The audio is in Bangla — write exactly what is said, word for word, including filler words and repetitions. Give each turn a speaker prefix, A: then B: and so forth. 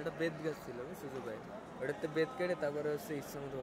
A: একটা বেত গাছ ছিল সুযোগ ভাই, ওটাতে বেত কেটে তারপরে হচ্ছে ইচ্ছা মতো